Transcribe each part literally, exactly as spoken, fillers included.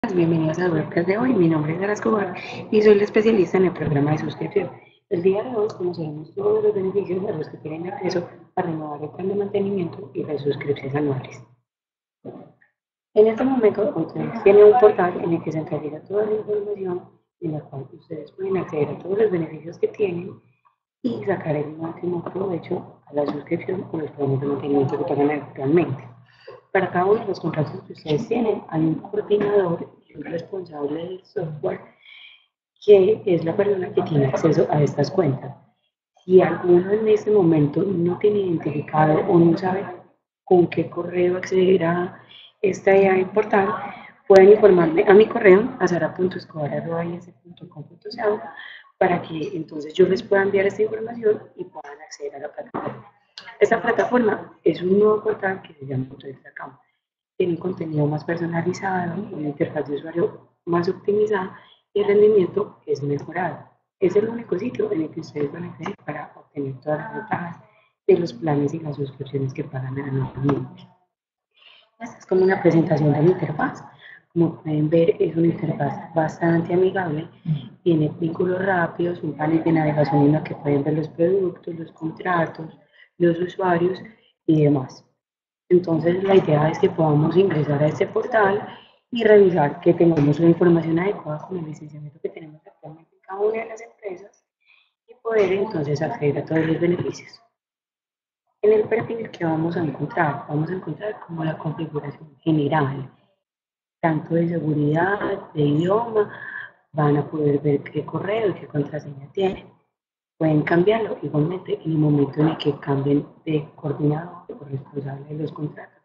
Bienvenidos al webcast de hoy. Mi nombre es Sara Escobar y soy la especialista en el programa de suscripción. El día de hoy conoceremos todos los beneficios a los que tienen acceso para renovar el plan de mantenimiento y las suscripciones anuales. En este momento, ustedes tienen un portal en el que se encarga toda la información en la cual ustedes pueden acceder a todos los beneficios que tienen y sacar el máximo provecho a la suscripción o los planes de mantenimiento que pagan actualmente. Para cada uno de los contratos que ustedes tienen, hay un coordinador y un responsable del software que es la persona que tiene acceso a estas cuentas. Si alguno en este momento no tiene identificado o no sabe con qué correo acceder a esta portal, pueden informarme a mi correo, a sara punto escobar arroba i s punto com punto c o, para que entonces yo les pueda enviar esta información y puedan acceder a la plataforma. Esta plataforma es un nuevo portal que se llama Account. Tiene un contenido más personalizado, una interfaz de usuario más optimizada y el rendimiento es mejorado. Es el único sitio en el que ustedes van a acceder para obtener todas las ventajas de los planes y las suscripciones que pagan anualmente. Esta es como una presentación de la interfaz. Como pueden ver, es una interfaz bastante amigable, tiene vínculos rápidos, un panel de navegación en el que pueden ver los productos, los contratos, los usuarios y demás. Entonces, la idea es que podamos ingresar a este portal y revisar que tengamos la información adecuada con el licenciamiento que tenemos actualmente en cada una de las empresas y poder entonces acceder a todos los beneficios. En el perfil que vamos a encontrar, vamos a encontrar como la configuración general, tanto de seguridad, de idioma, van a poder ver qué correo y qué contraseña tienen. Pueden cambiarlo igualmente en el momento en el que cambien de coordinador o responsable de los contratos.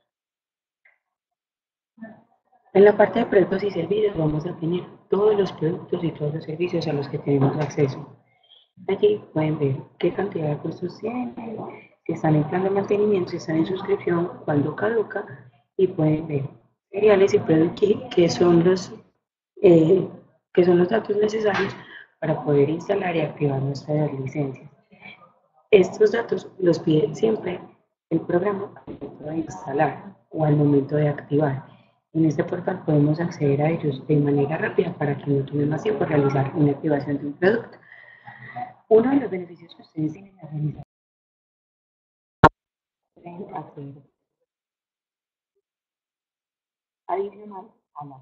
En la parte de productos y servicios vamos a tener todos los productos y todos los servicios a los que tenemos acceso. Allí pueden ver qué cantidad de costos tienen, si están en plan de mantenimiento, si están en suscripción, cuándo caduca y pueden ver seriales y productos que son los eh, que son los datos necesarios para poder instalar y activar nuestras licencias. Estos datos los pide siempre el programa al momento de instalar o al momento de activar. En este portal podemos acceder a ellos de manera rápida para que no tome más tiempo realizar una activación de un producto. Uno de los beneficios que ustedes tienen al realizar es acceder adicional a la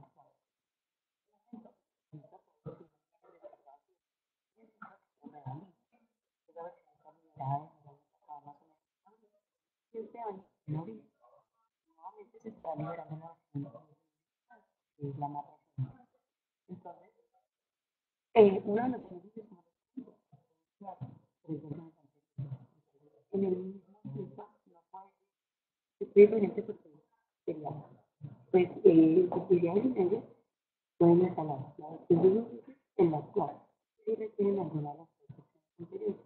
este año, en abril, nuevamente se está liberando la vacuna, que es la más reciente. Entonces, eh, uno de los beneficios en el mismo tiempo no puede ser diferente porque sería, pues, eh, oficial de licencia pueden instalar la versión de licencia en la actual si requieren alguna de las cosas anteriores.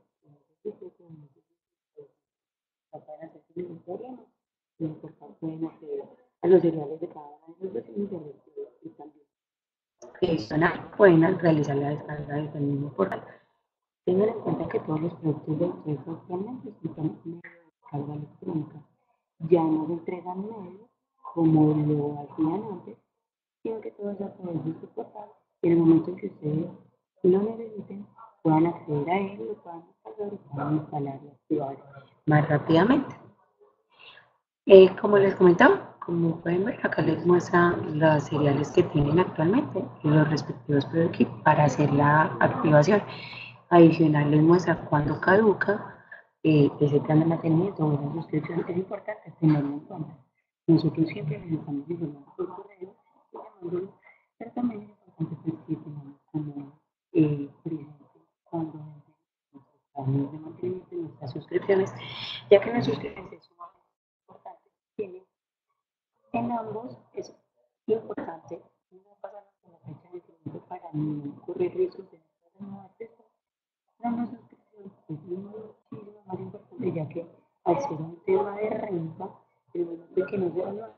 La pueden hacer sin ningún problema. Lo importante pueden acceder a los seriales de cada una de las versiones de los y también adicional pueden realizar la descarga desde el mismo portal. Tengan en cuenta que todos los productos de empresa actualmente están en medio de descarga electrónica. Ya no se entregan medios como lo hacían antes, sino que todo es a través de su portal. En el momento en que ustedes lo necesiten, puedan acceder a él, lo puedan descargar y puedan instalar y activar más rápidamente. Eh, como les comentaba, como pueden ver, acá les muestra las seriales que tienen actualmente y los respectivos productos para hacer la activación. Adicional les muestra cuándo caduca eh, ese plan de mantenimiento o esa suscripción. Es importante tenerlo en cuenta. Nosotros siempre les estamos informando por correo y llamándolos, pero también es importante pues, que tengamos como eh, presente cuando nuestros planes de mantenimiento y nuestras suscripciones, ya que las suscripciones es sumamente importante. Tienen en ambos es importante no pasar con la fecha de vencimiento para no correr riesgos de nuestras muertes. La no suscripción es muchísimo más importante ya que al ser un tema de renta, el momento en que no se renueva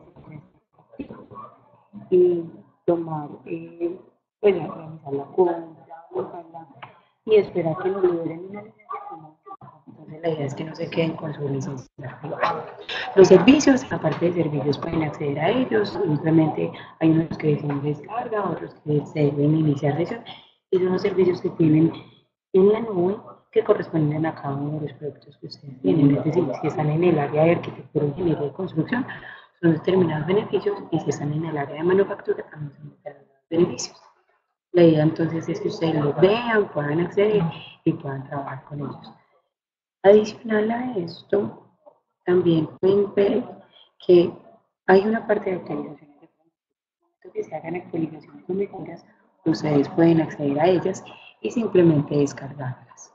y tomar, eh, pues realizar la compra, buscarla y esperar que nos liberen una licencia como entonces la idea es que no se queden con su licencia privada. Los servicios, aparte de servicios, pueden acceder a ellos, simplemente hay unos que dicen descarga, otros que se deben iniciar sesión, y son los servicios que tienen en la nube que corresponden a cada uno de los productos que ustedes tienen. Es decir, si están en el área de arquitectura, ingeniería y construcción, son determinados beneficios, y si están en el área de manufactura, también son determinados beneficios. La idea entonces es que ustedes los vean, puedan acceder y puedan trabajar con ellos. Adicional a esto, también pueden ver que hay una parte de actualizaciones de productos que se hagan actualizaciones o mejoras, ustedes pueden acceder a ellas y simplemente descargarlas.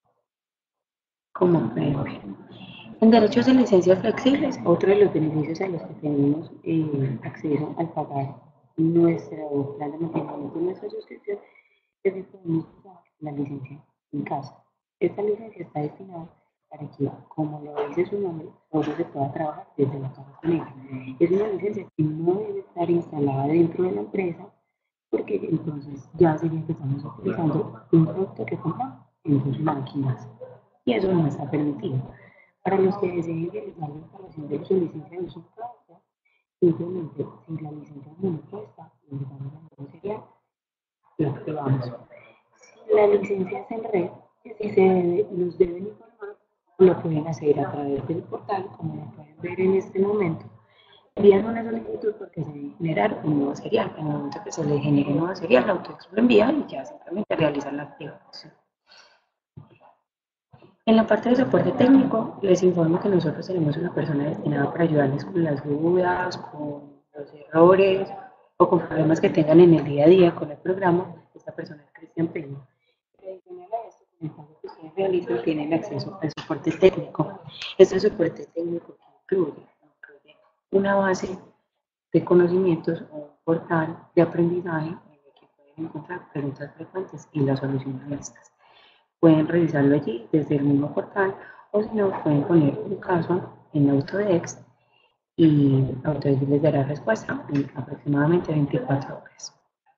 Como pueden ver. En derechos de licencia flexibles, otro de los beneficios a los que tenemos eh, acceso al pagar nuestro plan de mantenimiento y nuestra suscripción es que podemos usar la licencia en casa. Esta licencia está destinada para que, como lo dice su nombre, solo se pueda trabajar desde la casa con ella. Es una licencia que no debe estar instalada dentro de la empresa, porque entonces ya sería que estamos utilizando un producto que compramos en sus máquinas, y eso no está permitido. Para los que deseen realizar la instalación de su licencia de uso propio, simplemente si la licencia no nos cuesta, ingresamos al nuevo serial, lo activamos. Si la licencia es en red, que si se debe, nos deben informar, lo pueden hacer a través del portal, como lo pueden ver en este momento. Envían una solicitud porque se debe generar un nuevo serial. En el momento que se le genere un nuevo serial, AutoEx lo envía y ya simplemente realizan la activación. En la parte de soporte técnico, les informo que nosotros tenemos una persona destinada para ayudarles con las dudas, con los errores o con problemas que tengan en el día a día con el programa. Esta persona es Cristian Peña. Adicional a esto, con el pago que ustedes realizan, tienen acceso al soporte técnico. Este soporte técnico que incluye, incluye una base de conocimientos o un portal de aprendizaje en el que pueden encontrar preguntas frecuentes y las soluciones a estas. Pueden revisarlo allí desde el mismo portal, o si no, pueden poner un caso en Autodesk y Autodesk les dará respuesta en aproximadamente veinticuatro horas.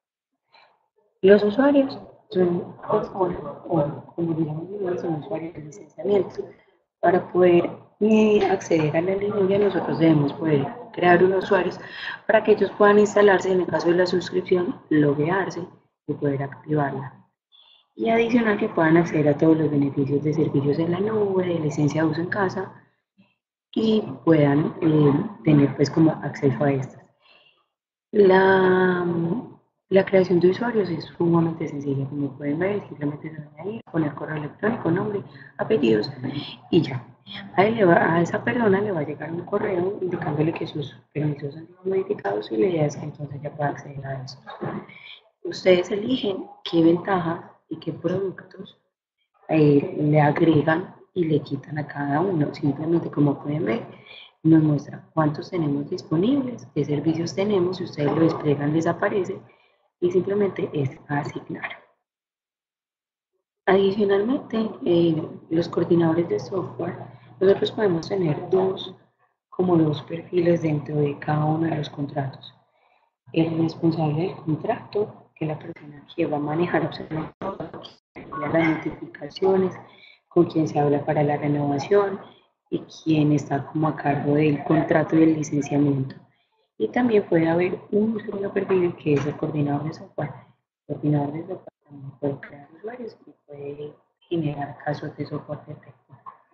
Los usuarios son personas, o como digamos, son usuarios de licenciamiento. Para poder eh, acceder a la línea, nosotros debemos poder crear unos usuarios para que ellos puedan instalarse, en el caso de la suscripción, loguearse y poder activarla. Y adicional que puedan acceder a todos los beneficios de servicios en la nube, de licencia de uso en casa, y puedan eh, tener pues como acceso a estas. La, la creación de usuarios es sumamente sencilla, como pueden ver, simplemente se van a ir, poner correo electrónico, nombre, apellidos y ya. A, él le va, a esa persona le va a llegar un correo indicándole que sus permisos han sido modificados y la idea es que entonces ya pueda acceder a eso. Ustedes eligen qué ventajas y qué productos eh, le agregan y le quitan a cada uno. Simplemente, como pueden ver, nos muestra cuántos tenemos disponibles, qué servicios tenemos. Si ustedes lo despliegan, les aparece y simplemente es asignar. Adicionalmente, eh, los coordinadores de software, nosotros podemos tener dos, como dos perfiles dentro de cada uno de los contratos. El responsable del contrato, que es la persona que va a manejar absolutamente todo, las notificaciones, con quien se habla para la renovación y quien está como a cargo del contrato y del licenciamiento. Y también puede haber un segundo perfil que es el coordinador de software. El coordinador de software también puede crear usuarios y puede generar casos de soporte técnico.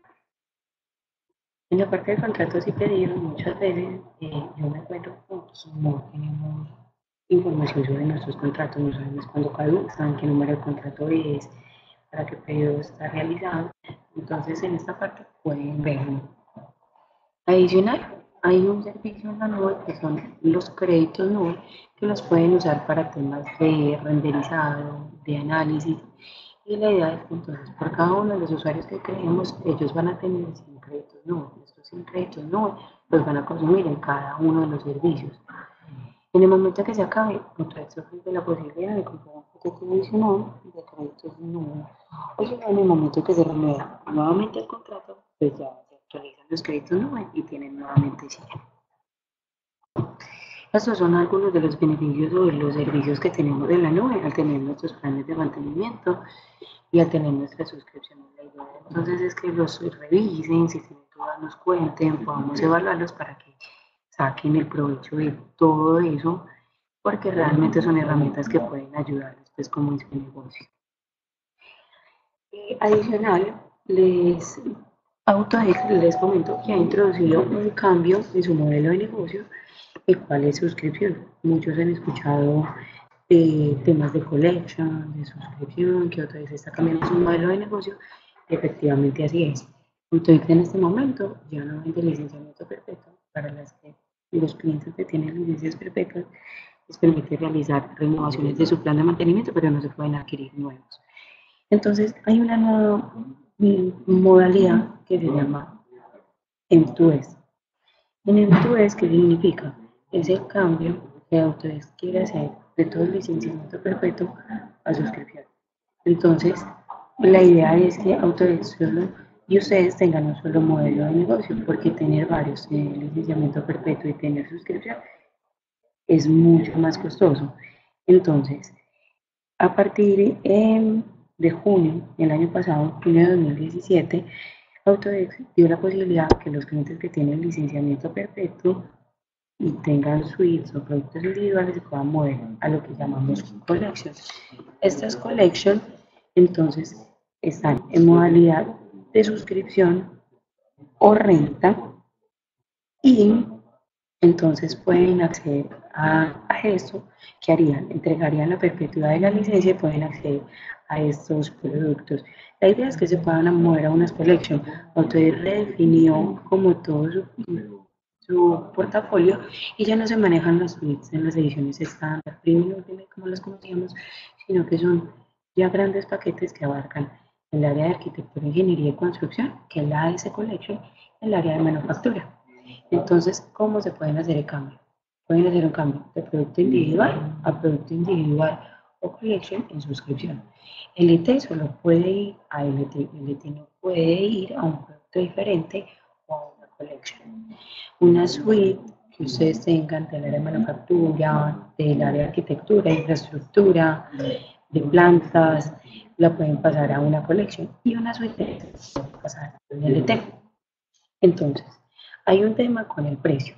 En la parte de contratos y pedidos, muchas veces eh, yo me encuentro con que no tenemos información sobre nuestros contratos, no sabemos cuándo caducan, qué número de contrato es, para qué periodo está realizado. Entonces, en esta parte pueden verlo. Adicional, hay un servicio en la nube que son los créditos nube, que los pueden usar para temas de renderizado, de análisis. Y la idea es que entonces por cada uno de los usuarios que creemos, ellos van a tener cien créditos nube. Estos cien créditos nube los van a consumir en cada uno de los servicios. En el momento que se acabe, Autodesk ofrece la posibilidad de comprar un paquete adicional de créditos nube. O si no, en el momento que se renueva nuevamente el contrato, pues ya se actualizan los créditos nube y tienen nuevamente cien. Estos son algunos de los beneficios o de los servicios que tenemos en la nube al tener nuestros planes de mantenimiento y al tener nuestras suscripciones. La idea Entonces es que los revisen, si tienen dudas nos cuenten, podamos evaluarlos para que saquen el provecho de todo eso, porque realmente son herramientas que pueden ayudarles pues como en su negocio. Eh, adicional, les, Autodesk les comento que ha introducido un cambio en su modelo de negocio, el cual es suscripción. Muchos han escuchado de temas de collection, de suscripción, que Autodesk está cambiando su modelo de negocio. Efectivamente así es. Autodesk en este momento ya no vende licenciamiento perpetuo para las que los clientes que tienen licencias perpetuas les permite realizar renovaciones de su plan de mantenimiento, pero no se pueden adquirir nuevos. Entonces hay una nueva modalidad que se llama M dos S. En M dos S, ¿qué significa? Es el cambio que Autodesk quiere hacer de todo el licenciamiento perpetuo a suscripción. Entonces, la idea es que Autodesk solo y ustedes tengan un solo modelo de negocio, porque tener varios, tener licenciamiento perpetuo y tener suscripción es mucho más costoso. Entonces, a partir eh, de junio del año pasado, junio de dos mil diecisiete, Autodesk dio la posibilidad que los clientes que tienen licenciamiento perpetuo y tengan suites o productos individuales se puedan mover a lo que llamamos collections. Estas collections entonces están en modalidad de suscripción o renta y entonces pueden acceder a, a esto. ¿Qué harían? Entregarían la perpetuidad de la licencia y pueden acceder a estos productos. La idea es que se puedan mover a unas collection. Autodesk redefinió como todo su, su portafolio y ya no se manejan las suites en las ediciones estándar, premium, como las conocíamos, sino que son ya grandes paquetes que abarcan el área de arquitectura, ingeniería y construcción, que es la A S Collection, el área de manufactura. Entonces, ¿cómo se pueden hacer el cambio? Pueden hacer un cambio de producto individual a producto individual o collection en suscripción. El I T solo puede ir a L T, el I T no puede ir a un producto diferente o a una collection. Una suite que ustedes tengan del área de manufactura, del área de arquitectura, infraestructura, de plantas, la pueden pasar a una collection y una suite pueden pasar a un L T. Entonces, hay un tema con el precio.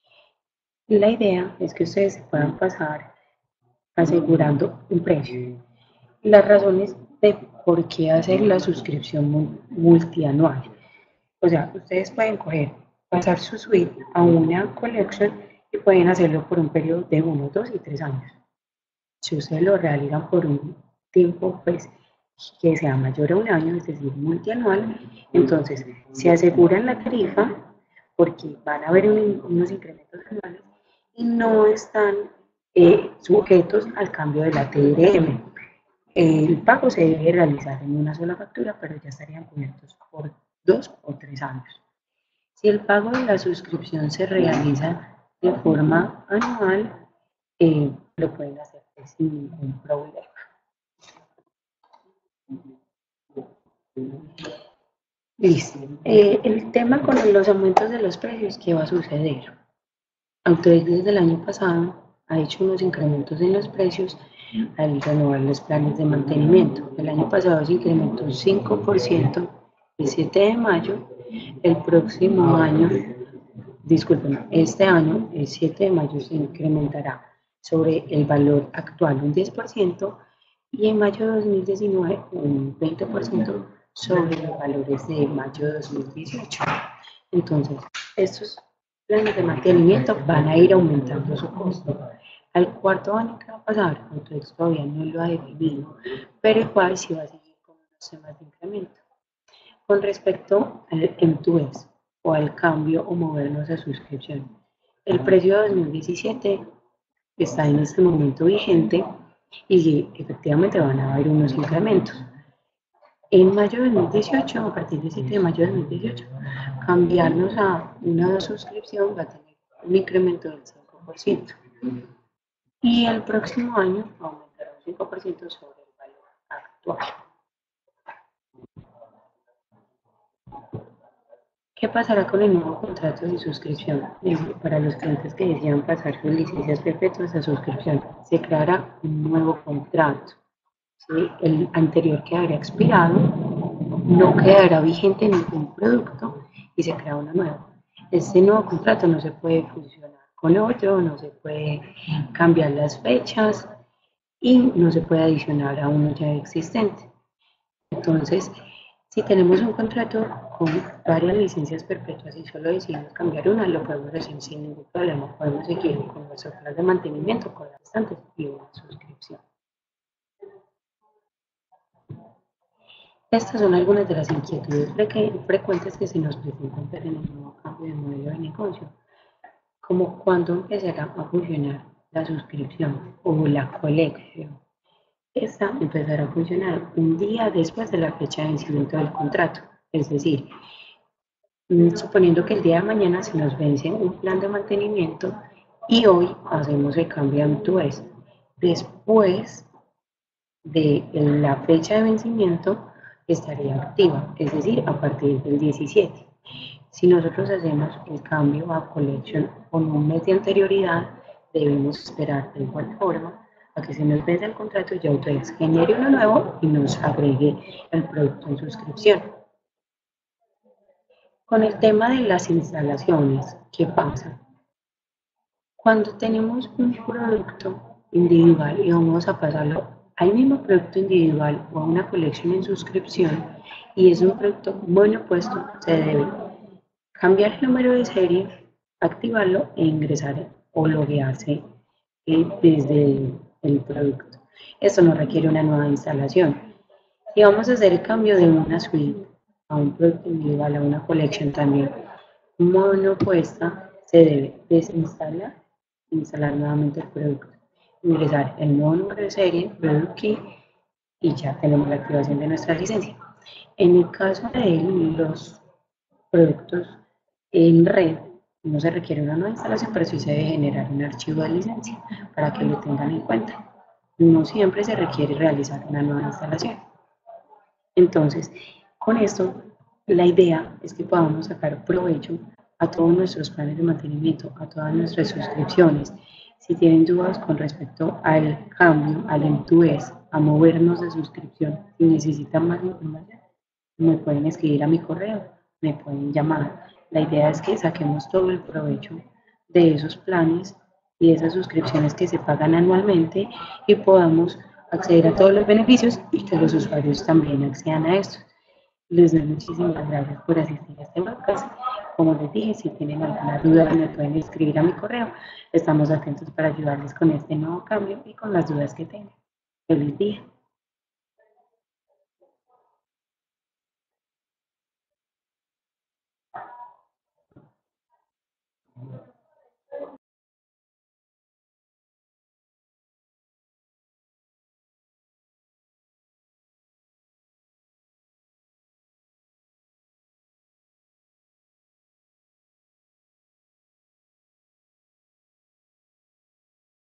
La idea es que ustedes se puedan pasar asegurando un precio. Las razones de por qué hacer la suscripción multianual. O sea, ustedes pueden coger, pasar su suite a una collection y pueden hacerlo por un periodo de uno, dos y tres años. Si ustedes lo realizan por un tiempo, pues, que sea mayor a un año, es decir, multianual, entonces se aseguran la tarifa porque van a haber un, unos incrementos anuales y no están eh, sujetos al cambio de la T R M. El pago se debe realizar en una sola factura, pero ya estarían cubiertos por dos o tres años. Si el pago de la suscripción se realiza de forma anual, eh, lo pueden hacer sin ningún problema. Listo. Eh, el tema con los aumentos de los precios, ¿qué va a suceder? Autodesk desde el año pasado ha hecho unos incrementos en los precios al renovar los planes de mantenimiento. El año pasado se incrementó un cinco por ciento el siete de mayo. El próximo año, disculpen, este año, el siete de mayo, se incrementará sobre el valor actual un diez por ciento y en mayo de dos mil diecinueve un veinte por ciento sobre los valores de mayo de dos mil dieciocho. Entonces, estos planes de mantenimiento van a ir aumentando su costo. Al cuarto año que va a pasar, entonces todavía no lo ha definido, pero igual sí va a seguir con los temas de incremento. Con respecto al M dos S o al cambio o movernos a suscripción, el precio de dos mil diecisiete está en este momento vigente y sí, efectivamente van a haber unos incrementos. En mayo de dos mil dieciocho, a partir del siete de mayo de dos mil dieciocho, cambiarnos a una suscripción va a tener un incremento del cinco por ciento. Y el próximo año aumentará un cinco por ciento sobre el valor actual. ¿Qué pasará con el nuevo contrato de suscripción? Para los clientes que desean pasar sus licencias perpetuas a suscripción, se creará un nuevo contrato. ¿Sí? El anterior quedará expirado no quedará vigente ningún producto y se crea uno nuevo. Este nuevo contrato no se puede fusionar con otro, no se puede cambiar las fechas y no se puede adicionar a uno ya existente. Entonces, si tenemos un contrato con varias licencias perpetuas y solo decidimos cambiar una, lo podemos hacer sin ningún problema. Podemos seguir con nuestro plan de mantenimiento, con las restantes y una suscripción. Estas son algunas de las inquietudes frecuentes que se nos presentan en el nuevo cambio de modelo de negocio, como cuándo empezará a funcionar la suscripción o la colección. Esta empezará a funcionar un día después de la fecha de vencimiento del contrato, es decir, suponiendo que el día de mañana se nos vence un plan de mantenimiento y hoy hacemos el cambio a M dos S. Después de la fecha de vencimiento estaría activa, es decir, a partir del diecisiete. Si nosotros hacemos el cambio a Collection con un mes de anterioridad, debemos esperar de igual forma a que se nos vence el contrato y AutoEx genere uno nuevo y nos agregue el producto en suscripción. Con el tema de las instalaciones, ¿qué pasa? Cuando tenemos un producto individual y vamos a pasarlo al mismo producto individual o a una colección en suscripción y es un producto monopuesto, se debe cambiar el número de serie, activarlo e ingresar o loguearse eh, desde el, el producto. Esto no requiere una nueva instalación. Si vamos a hacer el cambio de una suite a un producto individual, a una colección también monopuesta, se debe desinstalar e instalar nuevamente el producto, ingresar el nuevo número de serie, product key y ya tenemos la activación de nuestra licencia. En el caso de los productos en red, no se requiere una nueva instalación, pero sí se debe generar un archivo de licencia para que lo tengan en cuenta. No siempre se requiere realizar una nueva instalación. Entonces, con esto, la idea es que podamos sacar provecho a todos nuestros planes de mantenimiento, a todas nuestras suscripciones. Si tienen dudas con respecto al cambio, al M dos S, a movernos de suscripción, si necesitan más información, me pueden escribir a mi correo, me pueden llamar. La idea es que saquemos todo el provecho de esos planes y de esas suscripciones que se pagan anualmente y podamos acceder a todos los beneficios y que los usuarios también accedan a esto. Les doy muchísimas gracias por asistir a este podcast. Como les dije, si tienen alguna duda me pueden escribir a mi correo. Estamos atentos para ayudarles con este nuevo cambio y con las dudas que tengan. Feliz día.